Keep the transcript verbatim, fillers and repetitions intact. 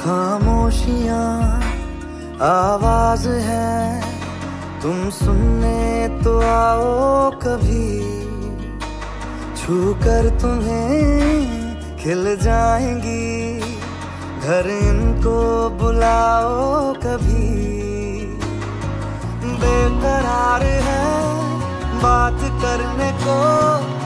खामोशियाँ आवाज है, तुम सुनने तो आओ कभी। छू कर तुम्हें खिल जाएंगी, घर इनको बुलाओ कभी। बेकरार है बात करने को